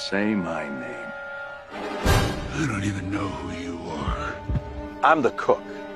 Say my name. I don't even know who you are. I'm the cook.